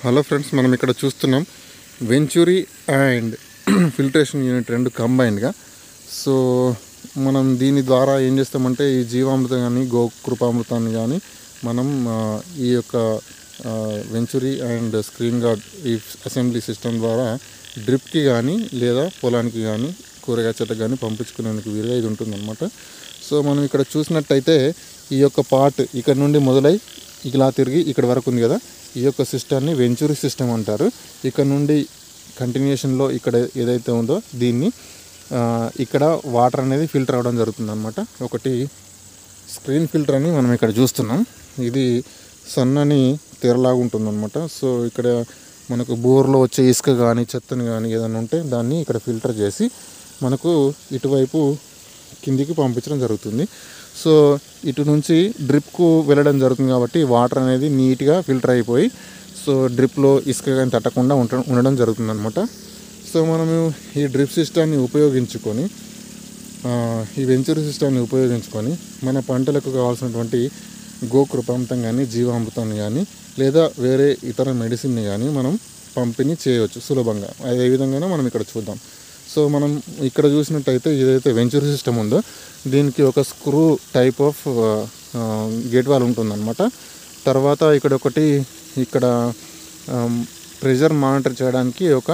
Hello friends, మనం ఇక్కడ చూస్తున్నాం వెంచురీ అండ్ ఫిల్టరేషన్ యూనిట్ రెండు కంబైన్డ్గా. సో మనం దీని ద్వారా ఏం చేస్తామంటే ఈ జీవామృతం కానీ గోకృపామృతాన్ని కానీ మనం ఈ యొక్క వెంచురీ అండ్ స్క్రీన్ గార్డ్ ఈ అసెంబ్లీ సిస్టమ్ ద్వారా డ్రిప్కి కానీ లేదా పొలానికి కానీ కూరగాయ చెట్లకు కానీ పంపించుకునేందుకు వీలుగా ఇది ఉంటుందన్నమాట. సో మనం ఇక్కడ చూసినట్టయితే ఈ యొక్క పార్ట్ ఇక్కడ నుండి మొదలై ఇలా తిరిగి ఇక్కడ వరకు ఉంది కదా, ఈ యొక్క సిస్టమ్ని వెంచురీ సిస్టమ్ అంటారు. ఇక్కడ నుండి కంటిన్యూషన్లో ఇక్కడ ఏదైతే ఉందో దీన్ని ఇక్కడ వాటర్ అనేది ఫిల్టర్ అవ్వడం జరుగుతుంది అనమాట. ఒకటి స్క్రీన్ ఫిల్టర్ అని మనం ఇక్కడ చూస్తున్నాం. ఇది సన్నని తెరలాగా ఉంటుందన్నమాట. సో ఇక్కడ మనకు బోర్లో వచ్చే ఇసుక కానీ చెత్తని కానీ ఏదైనా ఉంటే దాన్ని ఇక్కడ ఫిల్టర్ చేసి మనకు ఇటువైపు కిందికి పంపించడం జరుగుతుంది. సో ఇటు నుంచి డ్రిప్కు వెళ్ళడం జరుగుతుంది కాబట్టి వాటర్ అనేది నీట్గా ఫిల్టర్ అయిపోయి సో డ్రిప్లో ఇసుక కానీ తట్టకుండా ఉండడం జరుగుతుంది అనమాట. సో మనము ఈ డ్రిప్ సిస్టమ్ని ఉపయోగించుకొని ఈ వెంచురీ సిస్టమ్ని ఉపయోగించుకొని మన పంటలకు కావాల్సినటువంటి గోకృపామృతం కానీ జీవామృతాన్ని కానీ లేదా వేరే ఇతర మెడిసిన్ని కానీ మనం పంపిణీ చేయవచ్చు సులభంగా. అదే విధంగానే మనం ఇక్కడ చూద్దాం. సో మనం ఇక్కడ చూసినట్టయితే ఏదైతే వెంచురీ సిస్టమ్ ఉందో దీనికి ఒక screw type of gate valve ఉంటుందన్నమాట. తర్వాత ఇక్కడ ప్రెషర్ మానిటర్ చేయడానికి ఒక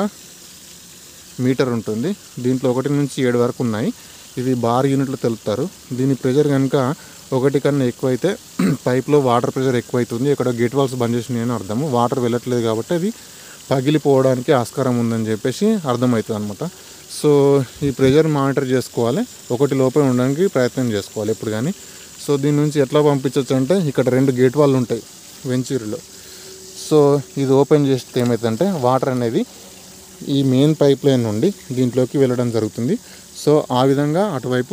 మీటర్ ఉంటుంది. దీంట్లో 1 నుంచి 7 వరకు ఉన్నాయి. ఇవి బార్ యూనిట్లో తెలుపుతారు. దీని ప్రెషర్ కనుక 1 కన్నా ఎక్కువైతే పైప్లో వాటర్ ప్రెషర్ ఎక్కువైతుంది, ఇక్కడ గేట్ వాల్స్ బంద్ చేసినాయి అని అర్థము. వాటర్ వెళ్ళట్లేదు కాబట్టి అది పగిలిపోవడానికి ఆస్కారం ఉందని చెప్పేసి అర్థమవుతుంది అనమాట. సో ఈ ప్రెషర్ మానిటర్ చేసుకోవాలి, 1 లోపే ఉండడానికి ప్రయత్నం చేసుకోవాలి ఎప్పుడు కానీ. సో దీని నుంచి ఎట్లా పంపించవచ్చు అంటే ఇక్కడ 2 గేట్ వాళ్ళు ఉంటాయి వెంచురీలో. సో ఇది ఓపెన్ చేస్తే ఏమవుతుందంటే వాటర్ అనేది ఈ మెయిన్ పైప్ లైన్ నుండి దీంట్లోకి వెళ్ళడం జరుగుతుంది. సో ఆ విధంగా అటువైపు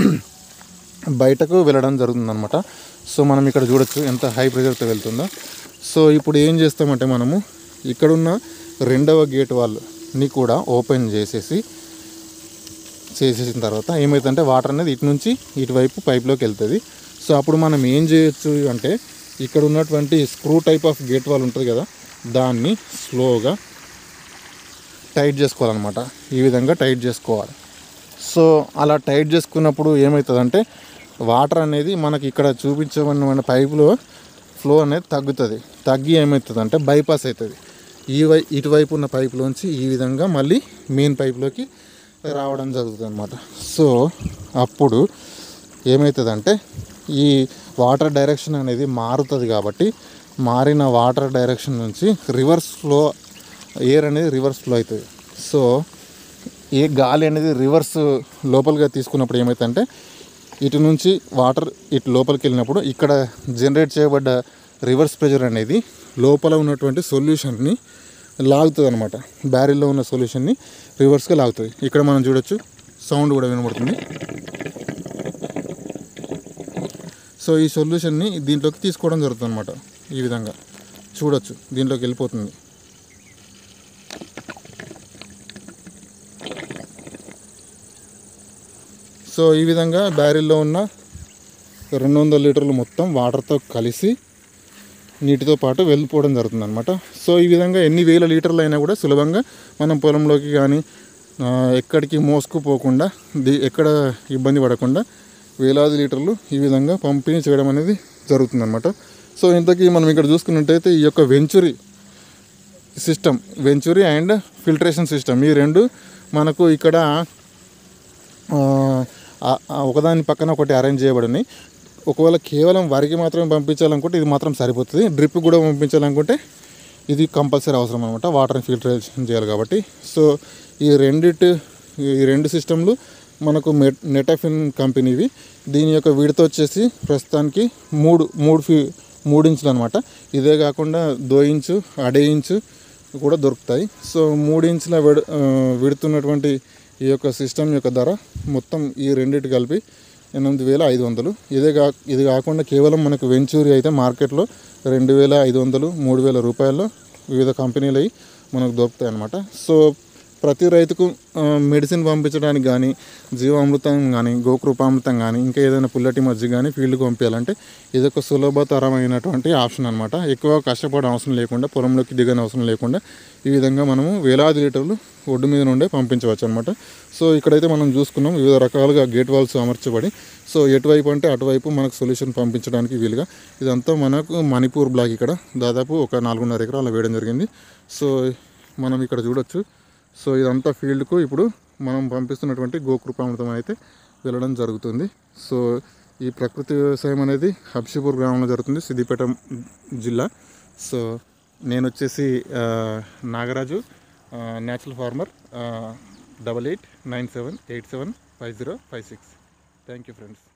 బయటకు వెళ్ళడం జరుగుతుంది అనమాట. సో మనం ఇక్కడ చూడొచ్చు ఎంత హై ప్రెషర్తో వెళ్తుందో. సో ఇప్పుడు ఏం చేస్తామంటే మనము ఇక్కడున్న 2వ గేట్ వాళ్ళని కూడా ఓపెన్ చేసేసిన తర్వాత ఏమవుతుందంటే వాటర్ అనేది ఇటు నుంచి ఇటువైపు పైప్లోకి వెళ్తుంది. సో అప్పుడు మనం ఏం చేయొచ్చు అంటే ఇక్కడ ఉన్నటువంటి screw type of gate valve ఉంటుంది కదా, దాన్ని స్లోగా టైట్ చేసుకోవాలన్నమాట. ఈ విధంగా టైట్ చేసుకోవాలి. సో అలా టైట్ చేసుకున్నప్పుడు ఏమవుతుందంటే వాటర్ అనేది మనకి ఇక్కడ చూపించమన్న పైపులో ఫ్లో అనేది తగ్గి ఏమవుతుందంటే బైపాస్ అవుతుంది. ఇటువైపు ఉన్న పైపులోంచి ఈ విధంగా మళ్ళీ మెయిన్ పైపులోకి రావడం జరుగుతుంది అన్నమాట. సో అప్పుడు ఏమవుతుందంటే ఈ వాటర్ డైరెక్షన్ అనేది మారుతుంది కాబట్టి మారిన వాటర్ డైరెక్షన్ నుంచి రివర్స్ ఫ్లో ఎయిర్ అనేది రివర్స్ ఫ్లో అవుతుంది. సో ఏ గాలి అనేది రివర్స్ లోపలిగా తీసుకున్నప్పుడు ఏమవుతుందంటే ఇటు నుంచి వాటర్ ఇటు లోపలికి వెళ్ళినప్పుడు ఇక్కడ జనరేట్ చేయబడ్డ రివర్స్ ప్రెషర్ అనేది లోపల ఉన్నటువంటి సొల్యూషన్ని లాగుతుంది అనమాట. బ్యారెల్లో ఉన్న సొల్యూషన్ని రివర్స్గా లాగుతుంది. ఇక్కడ మనం చూడొచ్చు, సౌండ్ కూడా వినబడుతుంది. సో ఈ సొల్యూషన్ని దీంట్లోకి తీసుకోవడం జరుగుతుంది అనమాట. ఈ విధంగా చూడొచ్చు, దీంట్లోకి వెళ్ళిపోతుంది. సో ఈ విధంగా బ్యారెల్లో ఉన్న 200 లీటర్లు మొత్తం వాటర్తో కలిసి నీటితో పాటు వెళ్ళిపోవడం జరుగుతుంది అనమాట. సో ఈ విధంగా ఎన్ని వేల లీటర్లు అయినా కూడా సులభంగా మనం పొలంలోకి కానీ ఎక్కడికి మోసుకుపోకుండా ఎక్కడ ఇబ్బంది పడకుండా వేలాది లీటర్లు ఈ విధంగా పంపిణీ చేయడం అనేది జరుగుతుంది అనమాట. సో ఇంతకీ మనం ఇక్కడ చూసుకున్నట్టయితే ఈ యొక్క వెంచురీ అండ్ ఫిల్టరేషన్ సిస్టమ్ ఈ రెండు మనకు ఇక్కడ ఒకదాని పక్కన ఒకటి అరేంజ్ చేయబడినాయి. ఒకవేళ కేవలం వరికి మాత్రమే పంపించాలనుకుంటే ఇది మాత్రం సరిపోతుంది. డ్రిప్ కూడా పంపించాలనుకుంటే ఇది కంపల్సరీ అవసరం అనమాట, వాటర్ని ఫిల్టరేషన్ చేయాలి కాబట్టి. సో ఈ 2 సిస్టమ్లు మనకు నెటాఫిన్ కంపెనీవి. దీని యొక్క విడత వచ్చేసి ప్రస్తుతానికి 3 ఇంచులు అనమాట. ఇదే కాకుండా 2 ఇంచు 2.5 ఇంచు కూడా దొరుకుతాయి. సో 3 ఇంచుల విడుతున్నటువంటి ఈ యొక్క సిస్టమ్ యొక్క ధర మొత్తం ఈ రెండింటి కలిపి 8,500. ఇది కాకుండా కేవలం మనకు వెంచురీ అయితే మార్కెట్లో 2,500 3,000 రూపాయల్లో వివిధ కంపెనీలు అవి మనకు దొరుకుతాయి అన్నమాట. సో ప్రతి రైతుకు మెడిసిన్ పంపించడానికి కానీ, జీవామృతం కానీ, గోకృపామృతం కానీ, ఇంకా ఏదైనా పుల్లటి మజ్జిగ కానీ ఫీల్డ్కి పంపించాలంటే ఇదొక సులభతరమైనటువంటి ఆప్షన్ అనమాట. ఎక్కువ కష్టపడే అవసరం లేకుండా, పొలంలోకి దిగని అవసరం లేకుండా ఈ విధంగా మనము వేలాది లీటర్లు ఒడ్డు మీద నుండే పంపించవచ్చు అనమాట. సో ఇక్కడైతే మనం చూసుకున్నాం వివిధ రకాలుగా గేట్ వాల్స్ అమర్చబడి, సో ఎటువైపు అంటే అటువైపు మనకు సొల్యూషన్ పంపించడానికి వీలుగా. ఇదంతా మనకు మణిపూర్ బ్లాక్. ఇక్కడ దాదాపు ఒక 4.5 ఎకరాలు వేయడం జరిగింది. సో మనం ఇక్కడ చూడొచ్చు. సో ఇదంతా ఫీల్డ్కు ఇప్పుడు మనం పంపిస్తున్నటువంటి గోకృపామృతం అయితే వెళ్ళడం జరుగుతుంది. సో ఈ ప్రకృతి వ్యవసాయం అనేది హబ్షీపూర్ గ్రామంలో జరుగుతుంది, సిద్దిపేట జిల్లా. సో నేను వచ్చేసి Nagaraju, natural farmer. 8897875056. Thank you friends.